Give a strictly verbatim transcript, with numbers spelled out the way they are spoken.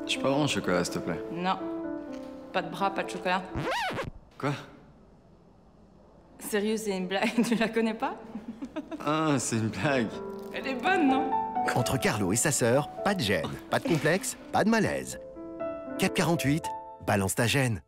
Je peux avoir un chocolat, s'il te plaît? Non. Pas de bras, pas de chocolat. Quoi? Sérieux, c'est une blague, tu la connais pas? Ah, c'est une blague. Elle est bonne, non? Entre Carlo et sa sœur, pas de gêne, pas de complexe, pas de malaise. quatre quarante-huit, balance ta gêne.